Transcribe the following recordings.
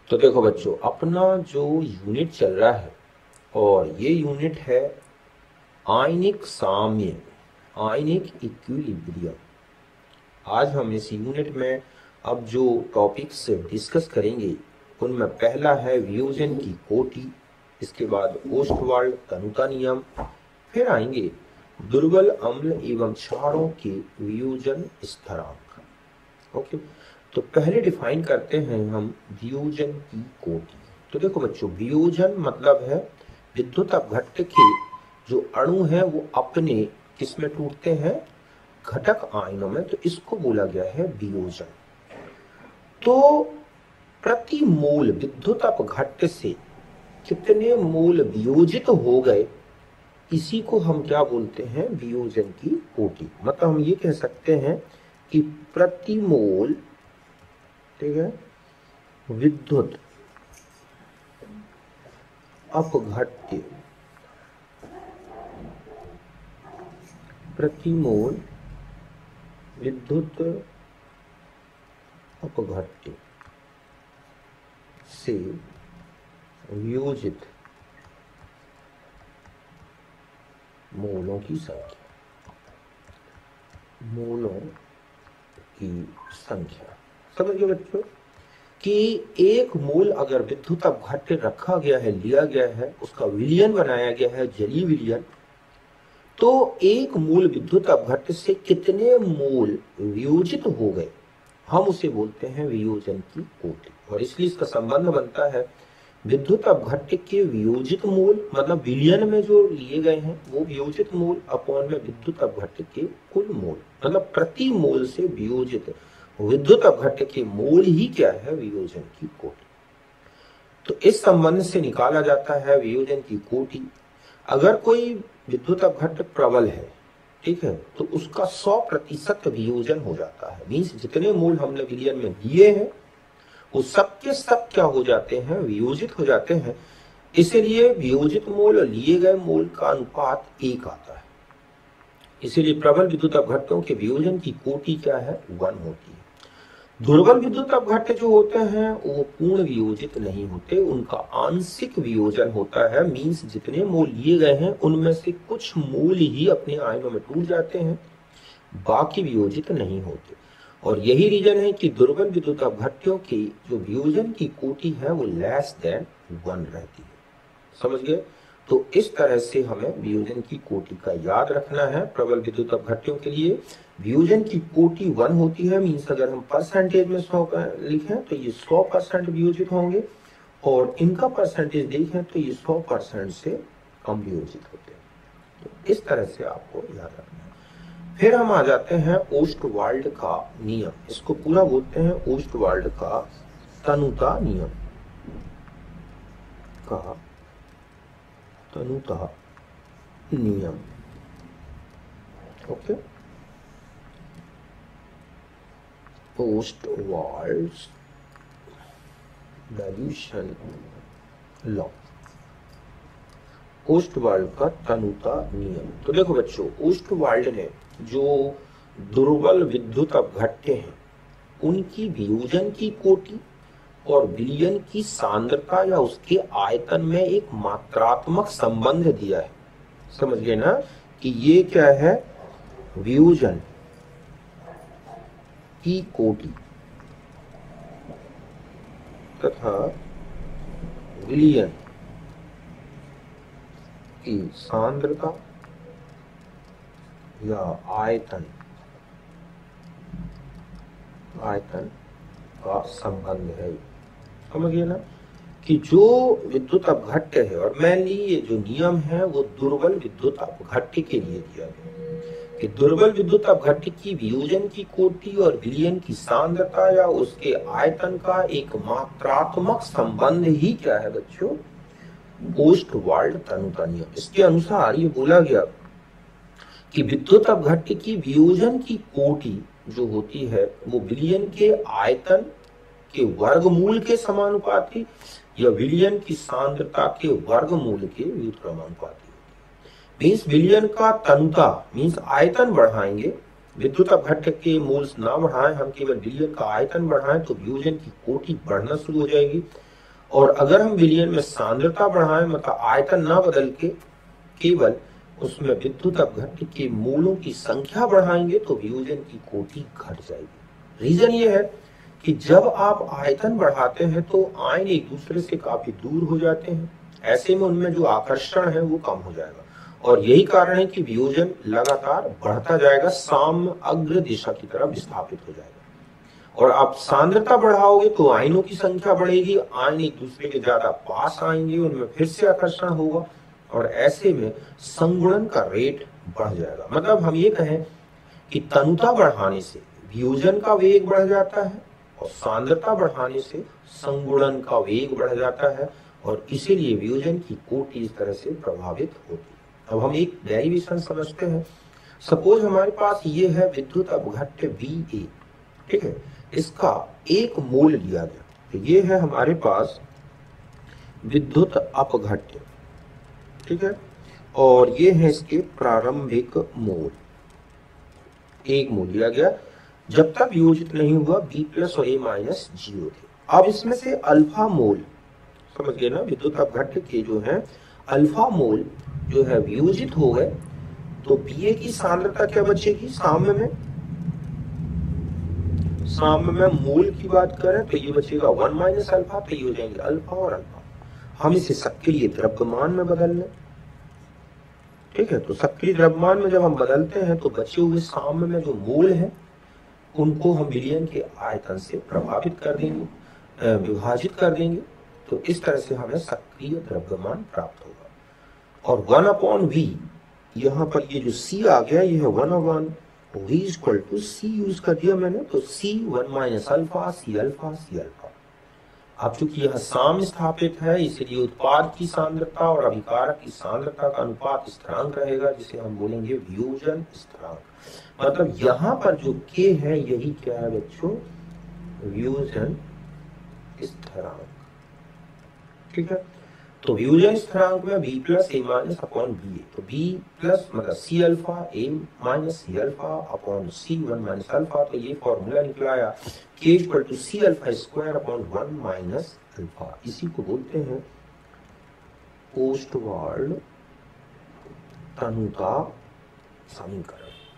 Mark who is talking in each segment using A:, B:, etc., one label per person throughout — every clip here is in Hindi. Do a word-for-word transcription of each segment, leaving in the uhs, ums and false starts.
A: तो देखो बच्चों, अपना जो यूनिट चल रहा है और ये यूनिट है आयनिक साम्य, आयनिक इक्विलिब्रियम। आज हम इस यूनिट में अब जो टॉपिक्स डिस्कस करेंगे उनमें पहला है वियोजन की कोटि, इसके बाद ओस्टवाल्ड तनुता नियम, फिर आएंगे दुर्बल अम्ल एवं क्षारों के वियोजन स्थिरांक। ओके, तो पहले डिफाइन करते हैं हम वियोजन की कोटि। तो देखो बच्चों, वियोजन मतलब है विद्युत अपघट्य के जो अणु हैं वो अपने किस में टूटते हैं, घटक आयनों में, तो इसको बोला गया है वियोजन। तो प्रति मोल विद्युत अपघट्य से कितने मोल वियोजित हो गए, इसी को हम क्या बोलते हैं, वियोजन की कोटि। मतलब हम ये कह सकते हैं कि प्रति मोल, ठीक है, विद्युत अपघट्य, प्रति मोल विद्युत अपघट्य से वियोजित मोलों की संख्या, मोलों की संख्या। समझ गए बच्चों कि एक मोल अगर विद्युत अपघट्य रखा गया है, लिया गया है, उसका विलयन बनाया गया है, जलीय विलयन, तो एक मोल विद्युत अपघट्य से कितने मोल वियोजित हो गए, हम उसे बोलते हैं वियोजन की कोटि। और इसलिए इसका संबंध बनता है विद्युत अपघट्य के वियोजित मोल, मतलब विलयन में जो लिए गए हैं वो वियोजित मोल, अपॉन में विद्युत अपघट्य के कुल मोल, मतलब प्रति मोल से वियोजित विद्युत अपघट्य के मोल ही क्या है, वियोजन की कोटि। तो इस संबंध से निकाला जाता है वियोजन की कोटि। अगर कोई विद्युत अपघट्य प्रबल है, ठीक है, तो उसका सौ प्रतिशत वियोजन हो जाता है। मीन्स जितने मोल हमने विलयन में लिए हैं वो सब के सब क्या हो जाते हैं, वियोजित हो जाते हैं। इसलिए वियोजित मोल और लिए गए मोल का अनुपात एक आता है। इसीलिए प्रबल विद्युत अपघट्यों के वियोजन की कोटि क्या है, वन होती है। दुर्बल विद्युत अपघट्य जो होते हैं वो पूर्ण वियोजित नहीं होते, उनका आंशिक वियोजन होता है। मीन्स जितने मोल लिए गए हैं उनमें से कुछ मोल ही अपने आयनों में टूट जाते हैं, बाकी वियोजित नहीं होते। और यही रीजन है कि दुर्बल विद्युत अपघट्यों की जो वियोजन की कोटि है वो लेस देन वन रहती है। समझ गए? तो इस तरह से हमें वियोजन की कोटि का याद रखना है। प्रबल विद्युत अपघट्यों के लिए वियोजन की कोटि वन होती है। मीन्स अगर हम परसेंटेज में सौ लिखें तो ये सौ परसेंट वियोजित होंगे, और इनका परसेंटेज देखें तो ये सौ परसेंट से कम वियोजित होते हैं। तो इस तरह से आपको याद रखना है। फिर हम आ जाते हैं ओस्टवाल्ड का नियम। इसको पूरा बोलते हैं ओस्टवाल्ड का तनुता नियम, का तनुता नियम। Okay, Ostwald's dilution law, Ostwald का तनुता नियम। तो देखो बच्चों, ओस्टवाल्ड ने जो दुर्बल विद्युत अपघट्य हैं उनकी वियोजन की कोटि और विलयन की सांद्रता या उसके आयतन में एक मात्रात्मक संबंध दिया है। समझ गए ना कि ये क्या है, वियोजन की कोटि तथा विलयन की सांद्रता या आयतन, आयतन का संबंध है। समझ गए ना कि जो विद्युत अपघट्य है, और मेनली ये जो नियम है वो दुर्बल विद्युत अपघट्य के लिए दिया गया कि दुर्बल विद्युत अपघट्य की वियोजन की कोटि और विलयन की सांद्रता या उसके आयतन का एक मात्रात्मक संबंध ही क्या है बच्चों, ओस्टवाल्ड तनुता नियम। इसके अनुसार ये बोला गया कि विद्युत अपघट्य की वियोजन की कोटि जो होती है वो विलयन के आयतन के वर्गमूल के समानुपाती या विलयन की सांद्रता के वर्गमूल के व्युत्क्रमानुपाती होती है। मीन्स विलयन का तनुता मीन्स आयतन बढ़ाएंगे, विद्युत अपघट्य के मोल्स ना बढ़ाएं, हम केवल विलयन का आयतन बढ़ाएं तो वियोजन की कोटि बढ़ना शुरू हो जाएगी। और अगर हम विलयन में सांद्रता बढ़ाएं, मतलब आयतन ना बदल के केवल उसमें विद्युत अपघट्य के मूलों की संख्या बढ़ाएंगे तो वियोजन की कोटि घट जाएगी। रीजन ये है कि जब आप आयतन बढ़ाते हैं तो आयन एक दूसरे से काफी दूर हो जाते हैं, ऐसे में उनमें जो आकर्षण है वो कम हो जाएगा और यही कारण है कि वियोजन लगातार बढ़ता जाएगा, साम्य अग्र दिशा की तरफ विस्थापित हो जाएगा। और आप सांद्रता बढ़ाओगे तो आयनों की संख्या बढ़ेगी, आयन एक दूसरे के ज्यादा पास आएंगे, उनमें फिर से आकर्षण होगा और ऐसे में संगुणन का रेट बढ़ जाएगा। मतलब हम ये कहें कि तनुता बढ़ाने से वियोजन का वेग बढ़ जाता है और सांद्रता बढ़ाने से संगुणन का वेग बढ़ जाता है और इसीलिए वियोजन की कोटि इस तरह से प्रभावित होती है। अब हम एक डेरिवेशन समझते हैं। सपोज हमारे पास ये है विद्युत अपघट्य वी ए, ठीक है, इसका एक मोल लिया गया, तो ये है हमारे पास विद्युत अपघट्य, ठीक है, और ये है इसके प्रारंभिक मोल, एक मोल लिया गया जब तक वियोजित नहीं हुआ बी प्लस और ए माइनस जीरो थे। अब इसमें से अल्फा मोल, समझ गए ना, विद्युत अपघट्य के जो है अल्फा मोल जो है वियोजित हो गए तो बी ए की सांद्रता क्या बचेगी, साम्य में साम्य में मोल की बात करें तो ये बचेगा वन माइनस अल्फा, तो ये हो जाएंगे अल्फा और अल्फा। हम इसे सक्रिय द्रव्यमान में बदल लें, ठीक है, तो सक्रिय द्रव्यमान में जब हम बदलते हैं तो बचे हुए साम्य में जो मोल है उनको हम विलयन के आयतन से प्रभावित कर देंगे, विभाजित कर देंगे, तो इस तरह से हमें सक्रिय द्रव्यमान प्राप्त होगा। और वन अपॉन वी, यहाँ पर ये जो सी आ गया ये है one upon V equal to C use कर दिया मैंने, तो C one minus alpha C alpha C alpha. C चूंकि यह साम्य स्थापित है इसलिए उत्पाद की सांद्रता और अभिकारक की सांद्रता का अनुपात स्थिरांक रहेगा, जिसे हम बोलेंगे वियोजन स्थिरांक। मतलब यहाँ पर जो के है यही क्या है बच्चों, वियोजन स्थिरांक, ठीक है। तो वियोजन स्थिरांक में B plus A minus upon B A, तो बी प्लस मतलब C alpha A minus C alpha upon C one minus alpha, तो ये फॉर्मूला निकला आया K equal to C alpha square upon one minus alpha. इसी को बोलते हैं ओस्टवाल्ड तनुता समीकरण।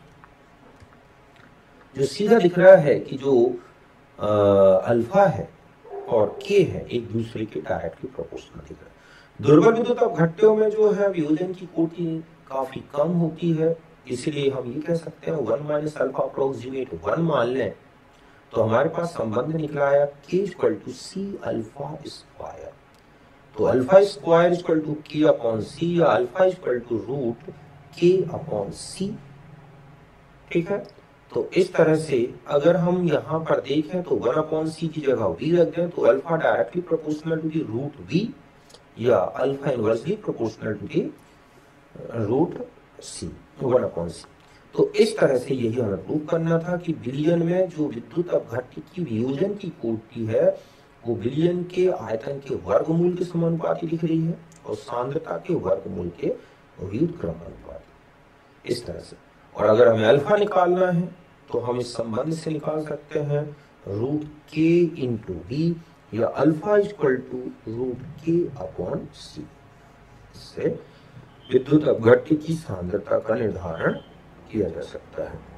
A: जो सीधा दिख रहा है कि जो आ, अल्फा है और के है एक दूसरे के डायरेक्टली प्रोपोर्शनल दिख रहा है। दुर्बल विद्युत अपघट्यों में जो है वियोजन की कोटि काफी कम होती है, इसलिए हम ये कह सकते हैं one minus alpha approximate one मान लें तो हमारे पास संबंध निकला है K equal to C alpha square. तो alpha square equal to K upon C या alpha equal to root K upon C, ठीक है। तो इस तरह से अगर हम यहाँ पर देखें तो वन अपॉन सी की जगह वी रख दें तो alpha directly proportional to the root V या alpha inversely proportional to the root C, one upon C. तो इस तरह से यही हमें प्रूव करना था कि विलयन में जो विद्युत अपघट्य की वियोजन की कोटि है वो विलयन के आयतन के वर्गमूल के समानुपाती दिख रही है और सांद्रता के वर्गमूल के व्युत्क्रमानुपाती, इस तरह से। और अगर हमें अल्फा निकालना है तो हम इस संबंध से निकाल सकते हैं रूट के इंटू बी या alpha equal to root K upon C. इससे विद्युत अपघट्य की सांद्रता का निर्धारण किया जा सकता है।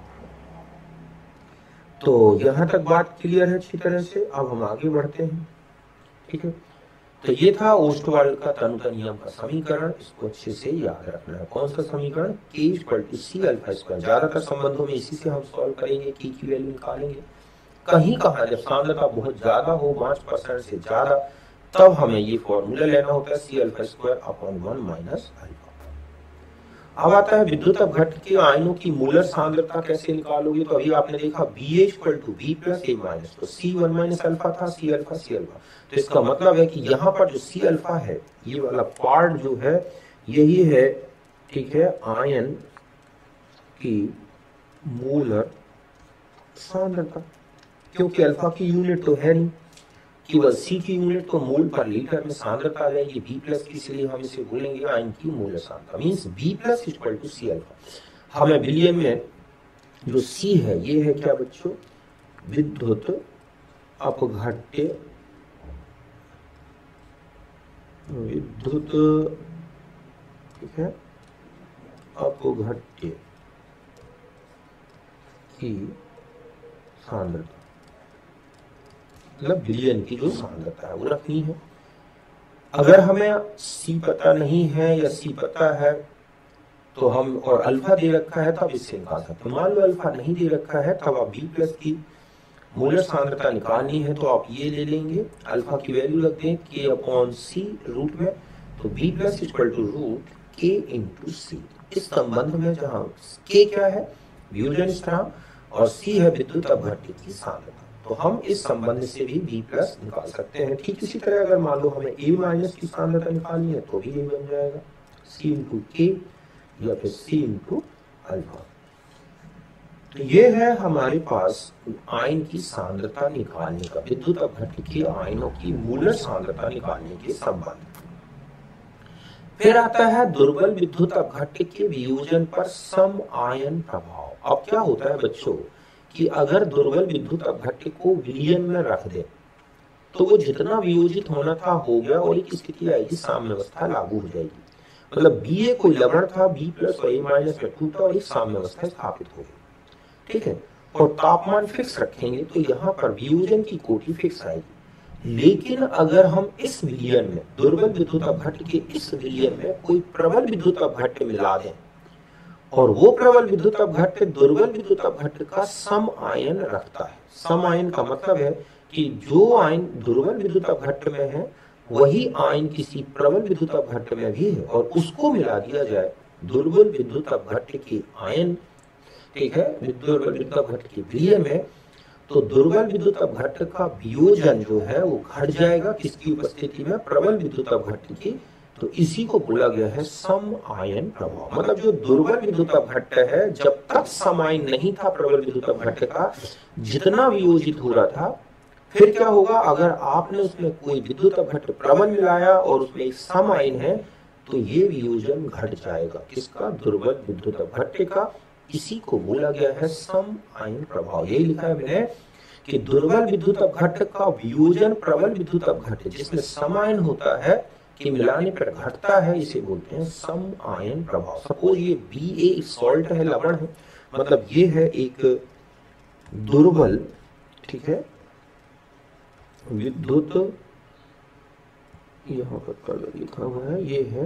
A: तो यहां तक बात क्लियर है अच्छी तरह से। अब हम आगे बढ़ते हैं, ठीक है। तो ये था ओस्टवाल्ड का तनुता नियम का समीकरण, इसको अच्छे से याद रखना है। कौन सा समीकरण, K equal to C alpha square. ज्यादातर संबंधों में इसी से हम सॉल्व करेंगे, की की वैल्यू निकालेंगे। कहीं कहा जब सांद्रता बहुत ज्यादा हो, पांच परसेंट से ज्यादा, तब हमें ये फॉर्मूला लेना होता है C alpha square upon one minus alpha. अब आता है विद्युत अपघट्य के आयनों की मूलर सांद्रता कैसे निकालोगे। तो अभी आपने देखा B A equal to B plus A minus, तो सी वन माइनस अल्फा था, सी अल्फा सी अल्फा। तो इसका मतलब है कि यहाँ पर जो सी अल्फा है ये वाला पार्ट जो है यही है, ठीक है, आयन की मूलर सांद्रता, क्योंकि अल्फा की यूनिट तो है नहीं, केवल सी की यूनिट तो मोल पर लीटर में सांद्रता आ जाएगी बी प्लस की, इसलिए हम इसे बोलेंगे आयन की मूलर सांद्रता, means B plus equal to C alpha. हमें विलयन में जो सी है ये है क्या बच्चों, विद्युत अपघट्य विद्युत ठीक है अपघट्य की सांद्रता, मतलब विलयन की जो सांद्रता है वो रखनी है। अगर हमें सी पता नहीं है या सी पता है तो हम, और अल्फा दे रखा है तब इससे निकाल सकते हैं। मान लो अल्फा नहीं दे रखा है तब आप बी प्लस की मोलर सांद्रता निकालनी है तो आप ये ले लेंगे, अल्फा की वैल्यू रख दें के अपॉन सी रूट में, तो B plus equal to root K into C. इस संबंध में जहां के क्या है वियोजन स्थिरांक और सी है विद्युत अपघट्य की सांद्रता, तो हम इस संबंध से भी बी प्लस निकाल सकते हैं। ठीक इसी तरह अगर मान लो हमें ए माइनस की सांद्रता निकालनी है तो भी ये बन जाएगा सी इंटू के या फिर सी इंटू अल्फा। तो ये है हमारे पास आयन की सांद्रता निकालने का, विद्युत अपघट्य के आयनों की मूलर सांद्रता निकालने के संबंध। फिर आता है दुर्बल विद्युत अपघट्य के वियोजन पर सम आयन प्रभाव। अब क्या होता है बच्चों कि अगर दुर्बल विद्युत अपघट्य को विलयन में रख दे तो वो जितना वियोजित होना था हो गया और एक स्थिति आएगी साम्यावस्था लागू हो जाएगी। मतलब बी ए कोई लवण था, बी प्लस और ए माइनस में टूटा और एक साम्यावस्था स्थापित हो गई। ठीक है, और तापमान फिक्स रखेंगे तो यहाँ पर वियोजन की कोटि फिक्स आएगी। लेकिन अगर हम इस विलयन में दुर्बल विद्युत अपघट्य के इस विलयन में कोई प्रबल विद्युत अपघट्य मिला दें और वो प्रबल विद्युत अपघट्य दुर्बल विद्युत अपघट्य का सम आयन रखता है। सम आयन का मतलब है कि जो आयन दुर्बल विद्युत अपघट्य में है वही आयन किसी प्रबल विद्युत अपघट्य में भी है और उसको मिला दिया जाए दुर्बल विद्युत अपघट्य के आयन, ठीक है, दुर्बल विद्युत अपघट्य के विलयन में, तो दुर्बल विद्युत अपघट्य का वियोजन जो है वो घट जाएगा किसकी उपस्थिति में, प्रबल विद्युत अपघट्य की। तो इसी को बोला गया है सम आयन प्रभाव। मतलब जो दुर्बल विद्युत अपघट्य है जब तक सम आयन नहीं था प्रबल विद्युत अपघट्य का, जितना वियोजित हो रहा था, फिर क्या होगा अगर आपने उसमें कोई विद्युत अपघट्य प्रबल मिलाया और उसमें एक सम आयन है तो ये वियोजन घट जाएगा किसका, दुर्बल विद्युत अपघट्य का। इसी को बोला गया है सम आयन प्रभाव। यही लिखा है मैंने कि दुर्बल विद्युत अपघट्य का वियोजन प्रबल विद्युत अपघट्य जिसमें सम आयन होता है कि मिलाने पर घटता है, इसे बोलते हैं सम आयन प्रभाव। सपोज ये बी ए सॉल्ट है, लवण है, मतलब ये है एक दुर्बल, ठीक है, विद्युत, यहाँ पर कलर लिखा हुआ है, ये है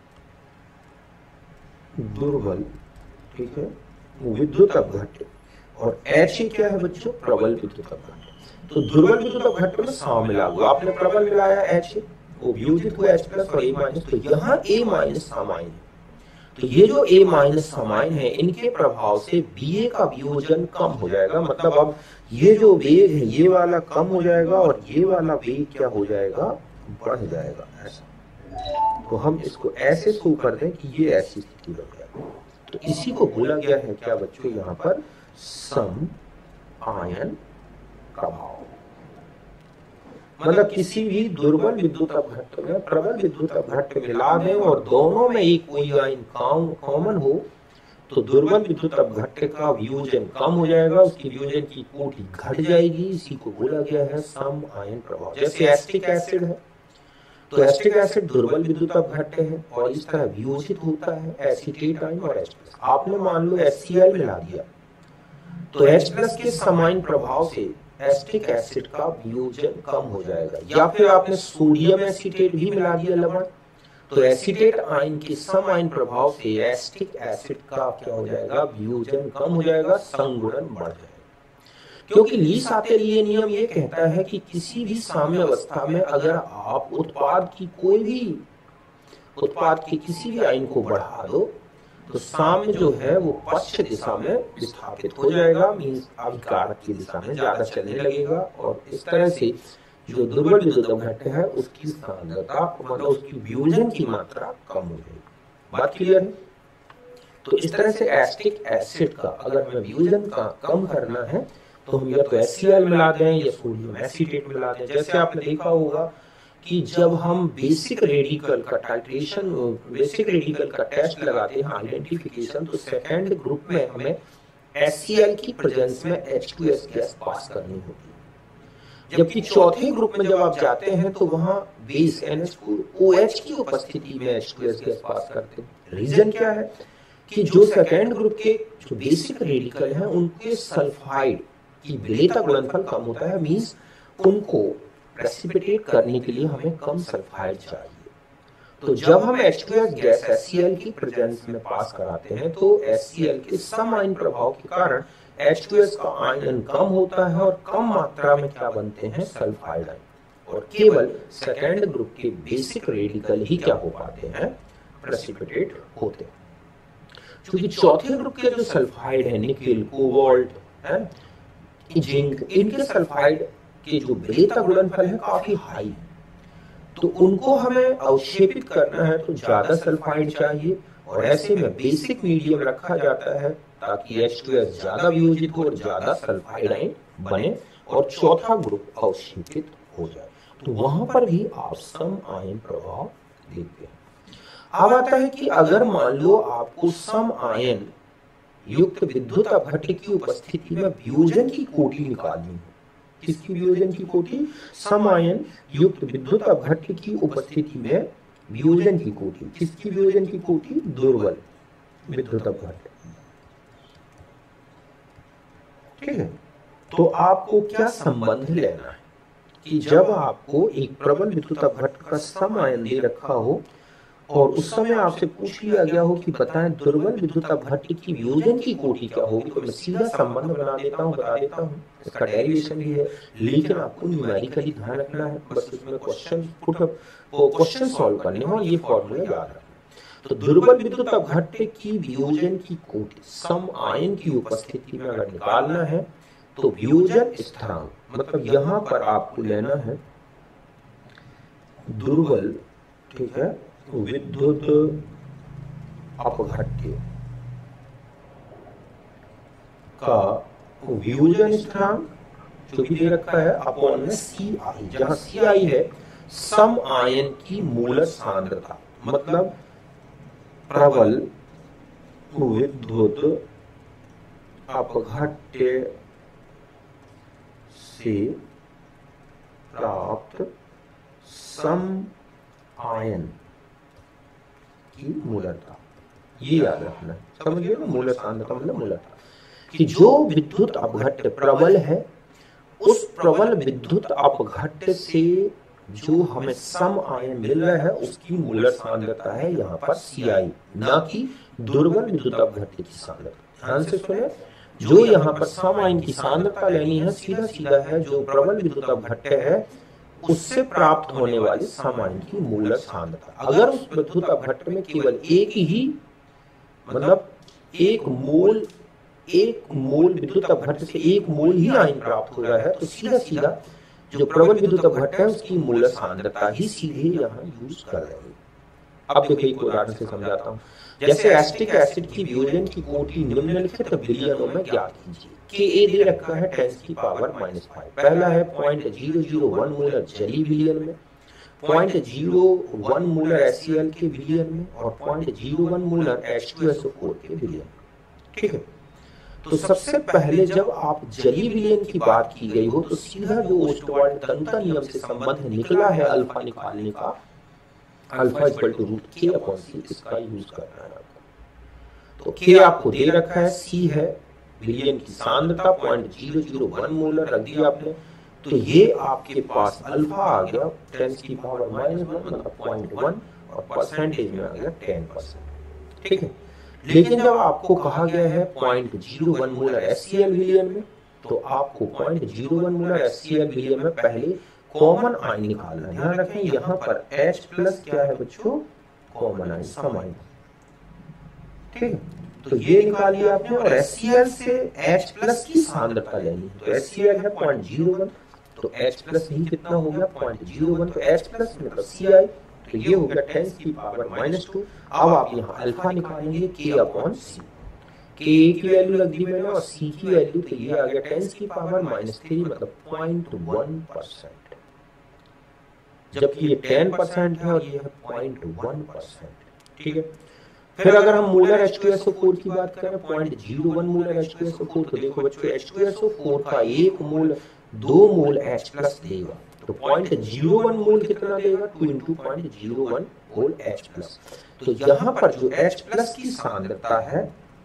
A: दुर्बल, ठीक है, विद्युत अपघट्य, और H क्या है बच्चों, प्रबल विद्युत अपघट्य। तो दुर्बल विद्युत अपघट्य में सम मिला हुआ, आपने प्रबल मिलाया H, वो वियोजित हुआ H प्लस और A माइनस, तो यहाँ A माइनस समाइन है। तो ये जो A माइनस समाइन है इनके प्रभाव से Ba का वियोजन कम हो जाएगा। मतलब अब ये जो वेग है ये वाला कम हो जाएगा और ये वाला वेग क्या हो जाएगा, बढ़ जाएगा ऐसा। तो हम इसको ऐसे शो कर दें कि ये ऐसी स्थिति बन जाएगी। तो इसी को बोला गया है क्या बच्चों यहाँ पर, सम आयन प्रभाव। मतलब किसी भी दुर्बल विद्युत अपघट्य में प्रबल विद्युत अपघट्य मिला दें और दोनों में एक कोई आयन कॉमन हो तो दुर्बल विद्युत अपघट्य का वियोजन कम हो जाएगा, उसकी वियोजन की कोटि घट जाएगी। इसी को बोला गया है सम आयन प्रभाव। जैसे एसिटिक एसिड है तो एसिटिक एसिड दुर्बल विद्युत अपघट्य है और इस तरह वियोजित होता है एसीटेट आयन और H प्लस। आपने मान लो HCl मिला दिया तो H प्लस के समान प्रभाव से एसिटिक एसिड का वियोजन कम हो जाएगा। या फिर आपने सोडियम एसीटेट भी मिला दिया लवण, तो एसीटेट आयन के सम आयन प्रभाव से एसिटिक एसिड का क्या हो जाएगा, वियोजन कम हो जाएगा, संगुणन बढ़ जाएगा। क्योंकि लीस आतेलिये नियम ये कहता है कि किसी भी साम्य अवस्था में अगर आप उत्पाद की कोई भी उत्पाद के किसी भी आयन को बढ़ा दो तो साम्य जो है वो पश्च दिशा में विस्थापित हो जाएगा, मींस अभिकारक की दिशा में ज्यादा चलने लगेगा और इस तरह से जो दुर्बल विद्युत अपघट्य है उसकी सांद्रता, मतलब उसकी वियोजन की मात्रा कम हो जाएगी। बात क्लियर है? तो इस तरह से एसिटिक एसिड का अगर हमें वियोजन का कम करना है तो हम या तो HCl मिला दें या सोडियम एसीटेट मिला दें। जैसे आपने देखा होगा कि जब हम बेसिक रेडिकल का टाइट्रेशन, बेसिक रेडिकल का टेस्ट लगाते हैं आइडेंटिफिकेशन, तो सेकेंड ग्रुप में हमें HCl की प्रेजेंस में H two S gas pass करनी होती है। जबकि चौथे ग्रुप में जब आप जाते हैं तो वहां base N H four O H की उपस्थिति में H two S gas pass करते हैं। रीजन क्या है कि जो सेकेंड ग्रुप के जो बेसिक रेडिकल हैं उनके सल्फाइड की विलेयता गुणनफल कम होता है, मींस उनको प्रेसिपिटेट करने के लिए हमें कम सल्फाइड चाहिए। तो जब हम H two S gas H C L की प्रेजेंस में पास कराते हैं तो एच सी एल के सम आयन प्रभाव के कारण एच टू एस का आयन कम होता है और कम मात्रा में क्या बनते हैं, सल्फाइड आयन, और केवल सेकेंड ग्रुप के बेसिक रेडिकल ही क्या हो पाते हैं, प्रेसिपिटेट होते हैं। क्योंकि चौथे ग्रुप के जो सल्फाइड है, निकेल, कोबाल्ट, है जिंक, इनके सल्फाइड के जो विलेयता गुणनफल है काफी हाई है, तो उनको हमें अवक्षेपित करना है तो ज्यादा सल्फाइड चाहिए, और ऐसे में बेसिक मीडियम रखा जाता है ताकि एच टू एस ज्यादा वियोजित हो और ज्यादा सल्फाइड आयन बने और चौथा ग्रुप अवक्षेपित हो जाए। तो वहां पर भी आप सम आयन प्रभाव देखते हैं। अब आता है कि अगर मान लो आपको सम आयन युक्त विद्युत अपघट्य की उपस्थिति में वियोजन की कोटि निकालनी है। किसकी वियोजन की कोटि? सम आयन युक्त विद्युत अपघट्य की उपस्थिति में वियोजन की कोटि। किसकी वियोजन की कोटि? दुर्बल विद्युत अपघट्य। ठीक है, तो आपको क्या संबंध लेना है कि जब आपको एक प्रबल विद्युत अपघट्य का सम आयन दे रखा हो और उस समय आपसे पूछ लिया गया हो कि बताएं दुर्बल विद्युत अपघट्य की वियोजन की कोटि क्या होगी, तो मैं सीधा संबंध बना देता हूं, बता देता हूं। इसका डेरिवेशन भी है, लेकिन आपको न्यूमेरिकली ध्यान रखना है, बस इसमें क्वेश्चन पुट क्वेश्चन सॉल्व करने और ये फॉर्मूला याद रखना। तो दुर्बल विद्युत अपघट्य की वियोजन की कोटि सम आयन की उपस्थिति में अगर निकालना है तो वियोजन स्थिरांक, मतलब यहां पर आपको लेना है दुर्बल, ठीक है, विद्युत अपघट्य का वियोजन स्थिरांक जो भी दे रखा है अपॉन में सी आई, जहां सी आई है सम आयन की मूलत सांद्रता, मतलब प्रबल विद्युत अपघट्य से प्राप्त सम आयन की मूलता। ये याद रखना है, समझिए ना, मूलत सांद्रता मतलब मूलता, कि जो विद्युत अपघट्य प्रबल है उस प्रबल विद्युत अपघट्य से जो हमें सम आयन मिल रहा है उसकी मूलत सांद्रता है यहाँ पर सी आई, ना कि दुर्बल विद्युत अपघट्य की सांद्रता। ध्यान से सुने, जो यहाँ पर सम आयन की सांद्रता लेनी है सीधा सीधा है जो प्रबल विद्युत अपघट्य है उससे प्राप्त होने वाली सम आयन की मूलत सांद्रता। अगर उस विद्युत अपघट्य में केवल एक ही, मतलब एक मोल एक मोल विद्युत अपघट्य से एक मोल ही आयन प्राप्त हो रहा है तो सीधा सीधा जो प्रबल विद्युत अपघट्य है उसकी मूलत सांद्रता ही सीधे यहाँ यूज कर रहे हैं। अब देखिए एक उदाहरण से समझाता हूँ। जैसे एसिटिक एसिड की वियोजन की कोटि निम्नलिखित विलियनों में ज्ञात कीजिए। के ए दे रखा है टेन की पावर माइनस फाइव, पहला है point zero zero one molar जली विलियन में, point zero one molar H C L के विलियन में और point zero one molar H two S O four के विलियन में। ठीक है, तो सबसे पहले जब आप जली विलियन की बात की गई हो तो सीधा जो ओस्टवाल्ड तंत्र नियम से संबंध निकला है अल्फा निकालने का, alpha equal to root K upon C, इसका यूज करना है आपको। तो के आपको दे रखा है, सी है विलियन की सांद्रता point zero zero one molar रख दिया आपने, तो ये आपके पास अल्फा आ गया टेन की पावर माइनस वन मतलब पॉइंट वन और परसेंटेज में आ गया टेन परसेंट। ठीक है, लेकिन जब आपको कहा गया है point zero one molar H C L विलियन में तो आपको point zero one molar H C L विलियन में पहले कॉमन आयन निकालना है। ध्यान रखें यहाँ पर H प्लस क्या है बच्चों, कॉमन आयन, सम आयन। ठीक है, तो ये निकाल लिया आपने और एच सी एल से H प्लस की सांद्रता लेनी है। तो एच सी एल है पॉइंट जीरो वन तो H प्लस ही कितना हो गया पॉइंट जीरो वन, तो H प्लस मतलब सी आई, तो ये हो गया टेन की पावर माइनस टू। अब आप यहाँ अल्फा निकालेंगे के अपॉन सी, के की वैल्यू लग दी मैंने और सी की वैल्यू, तो ये आ गया टेन की पावर माइनस थ्री मतलब पॉइंट वन परसेंट, जबकि ये टेन परसेंट है और ये है पॉइंट वन परसेंट। ठीक है, फिर अगर हम molar H two S O four की बात करें point zero one molar H two S O four, तो देखो बच्चों H two S O four का एक मोल दो मोल H प्लस देगा। तो पॉइंट जीरो वन मोल कितना देगा, two into point zero one mole H plus. तो यहाँ पर जो H प्लस की सांद्रता है,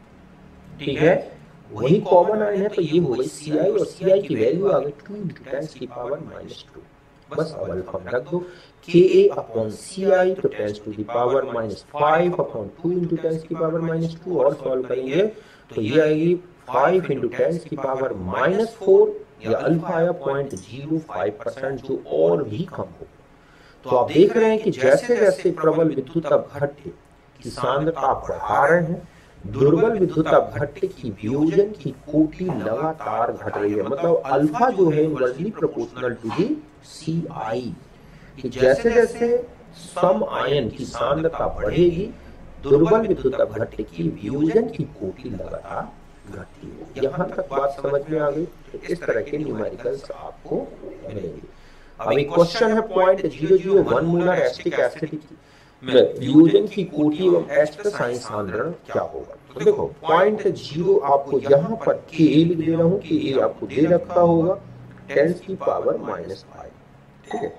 A: ठीक है, वही कॉमन आयन है, तो ये हो गई सी आई, और सी आई की वैल्यू आ गई टू इंटू टेंस की पावर माइनस टू। बस अब अल्फा में रख दो, के ए अपॉन सी आई, तो tens to the power minus five upon two into tens की पावर माइनस टू, और सॉल्व करेंगे तो ये आएगी फाइव इंटू टेंस की पावर माइनस फोर, या अल्फा आया पॉइंट जीरो फाइव परसेंट, जो और भी कम हो। तो आप देख रहे हैं कि जैसे जैसे प्रबल विद्युत अपघट्य की सांद्रता आप बढ़ा रहे हैं, दुर्बल विद्युत अपघट्य की वियोजन की कोटि लगातार घट रही है। मतलब अल्फा जो है inversely proportional to the C I, कि जैसे जैसे सम आयन की सांद्रता बढ़ेगी, दुर्बल विद्युत अपघट्य की वियोजन की कोटि लगातार घटती है। यहाँ तक बात समझ में आ गई। तो इस तरह के न्यूमेरिकल्स आपको मिलेंगे। अब एक क्वेश्चन है point zero zero one molar acetic acid की वियोजन की कोटि एवं H प्लस आयन सांद्रण क्या होगा। तो देखो पॉइंट जीरो आपको यहाँ पर के लिख दे रहा हूँ, के आपको दे रखा होगा टेंस की पावर माइनस फाइव, ठीक है।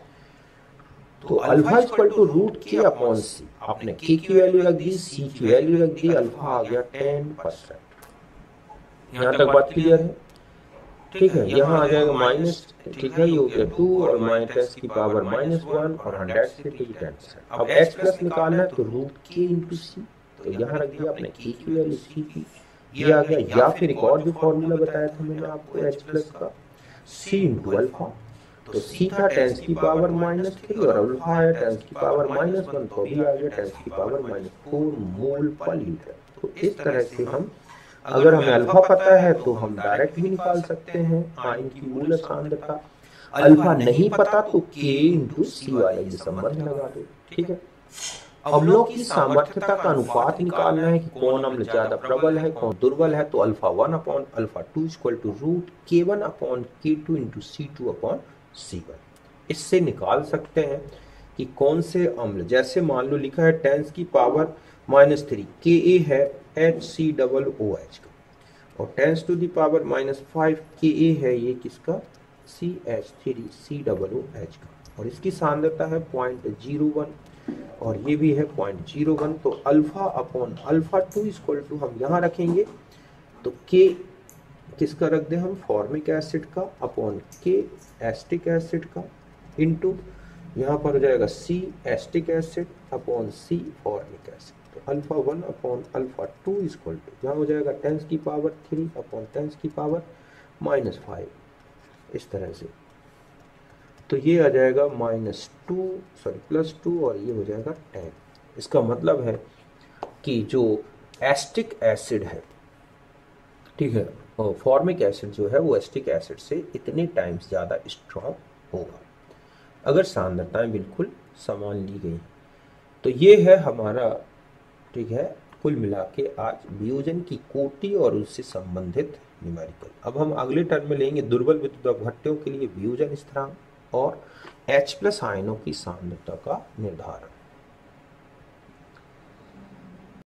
A: तो alpha equal to root K upon C, आपने के की वैल्यू रख दी, सी की वैल्यू रख दी, अल्फा आ गया टेन परसेंट। यहाँ तक बात क्लियर है, ठीक है। यहाँ आ जाएगा माइनस, ठीक है, ये हो गया टू और माइनस की पावर माइनस वन और हंड्रेड से टेन परसेंट। अब H प्लस निकालना है तो रूट के इंटू सी, तो यहाँ रख दिया आपने के की वैल्यू, सी की ये आ गया, या फिर एक और भी फॉर्मूला बताया था मैंने आपको H प्लस का, सी इंटू अल्फा। तो सी था टेंस की पावर माइनस थ्री और अल्फा है टेंस की पावर माइनस वन, तो भी आ गया टेंस की पावर माइनस फोर मोल पर लीटर। तो इस तरह से हम, अगर हमें अल्फा पता है तो हम डायरेक्ट भी निकाल सकते हैं आयन की मूल सांद्रता। अल्फा नहीं पता तो के इंटू सी वाला ये संबंध लगा दो, ठीक है। अम्लों की सामर्थ्यता का अनुपात निकालना है कि कौन अम्ल ज्यादा प्रबल है, कौन दुर्बल है। तो alpha one upon alpha two equal to root K one upon K two into C two upon C one. इससे निकाल सकते हैं कि कौन से अम्ल, जैसे मान लो लिखा है टेंस की power minus three, K a है H C double O H का, और tens to the power minus five, K a है ये किसका, C H three C double O H का, और इसकी सांद्रता है पॉइंट जीरो वन और ये भी है पॉइंट जीरो वन। तो alpha upon alpha two equal to हम यहाँ रखेंगे तो के किसका रख दे हम, फॉर्मिक एसिड का, अपॉन के एस्टिक एसिड का, इंटू यहाँ पर हो जाएगा C acetic acid upon C formic acid. तो alpha one upon alpha two equal to यहाँ हो जाएगा टेंस की पावर थ्री अपॉन टेंस की पावर माइनस फाइव, इस तरह से। तो ये आ जाएगा minus two sorry plus two और ये हो जाएगा टेन। इसका मतलब है कि जो एस्टिक एसिड है, ठीक है, और फॉर्मिक एसिड जो है वो एस्टिक एसिड से इतने टाइम्स ज़्यादा स्ट्रॉन्ग होगा अगर सांद्रताएं बिल्कुल समान ली गई। तो ये है हमारा, ठीक है, कुल मिला के आज वियोजन की कोटि और उससे संबंधित न्यूमेरिकल। अब हम अगले टर्म में लेंगे दुर्बल विद्युत अपघट्यों के लिए वियोजन स्थिरांक और H प्लस आयनों की सांद्रता का निर्धारण।